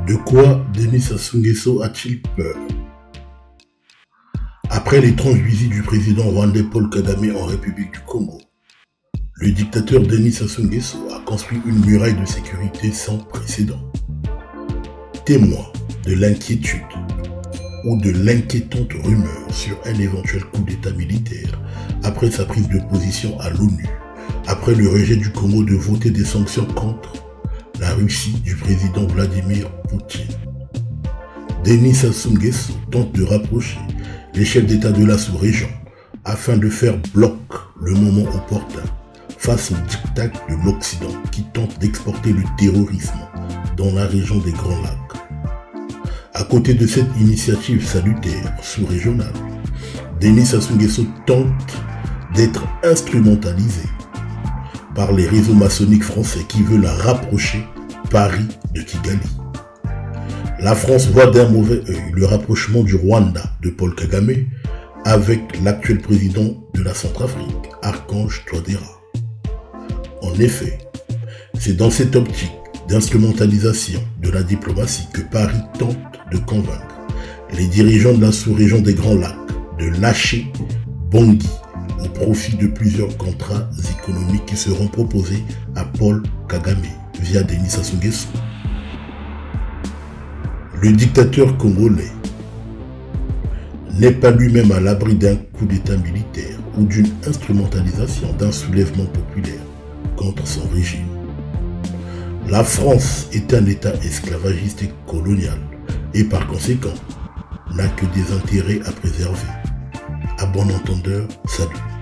De quoi Denis Sassou Nguesso a-t-il peur? Après l'étrange visite du président rwandais Paul Kagame en République du Congo, le dictateur Denis Sassou Nguesso a construit une muraille de sécurité sans précédent. Témoin de l'inquiétude ou de l'inquiétante rumeur sur un éventuel coup d'état militaire après sa prise de position à l'ONU, après le rejet du Congo de voter des sanctions contre la Russie du président Vladimir Poutine. Denis Sassou Nguesso tente de rapprocher les chefs d'État de la sous-région afin de faire bloc le moment opportun face au diktat de l'Occident qui tente d'exporter le terrorisme dans la région des Grands Lacs. À côté de cette initiative salutaire sous-régionale, Denis Sassou Nguesso tente d'être instrumentalisé par les réseaux maçonniques français qui veulent rapprocher Paris de Kigali. La France voit d'un mauvais œil le rapprochement du Rwanda de Paul Kagame avec l'actuel président de la Centrafrique, Archange Touadéra. En effet, c'est dans cette optique d'instrumentalisation de la diplomatie que Paris tente de convaincre les dirigeants de la sous-région des Grands Lacs de lâcher Bangui au profit de plusieurs contrats économiques qui seront proposés à Paul Kagame via Denis Sassou Nguesso. Le dictateur congolais n'est pas lui-même à l'abri d'un coup d'état militaire ou d'une instrumentalisation d'un soulèvement populaire contre son régime. La France est un État esclavagiste et colonial et par conséquent n'a que des intérêts à préserver. À bon entendeur, salut.